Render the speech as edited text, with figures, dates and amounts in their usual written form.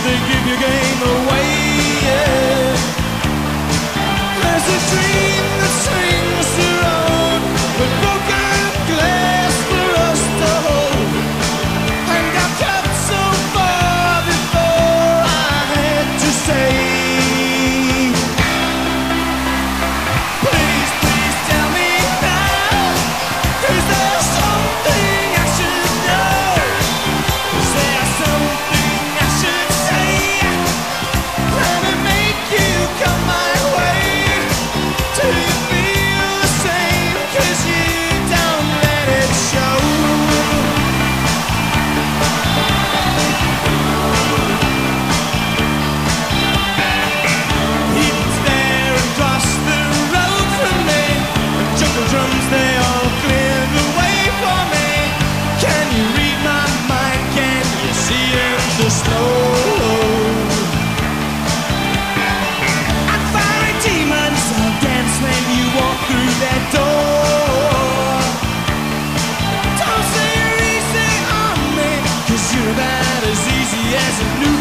they give your game away. Yeah. There's a dream that swings around with broken glass for us to hold, and I kept so far before I had to say, please, please tell me now, is there something I should know? Is there something I should say? Let me make you come my way. Do you feel the same? 'Cause you don't let it show. He was there across the road from me, and jungle drums, they all cleared the way for me. Can you read my mind? Can you see in the snow? And fiery demons will dance when you walk through that door. Don't say you're easy on me, 'cause you're about as easy as a new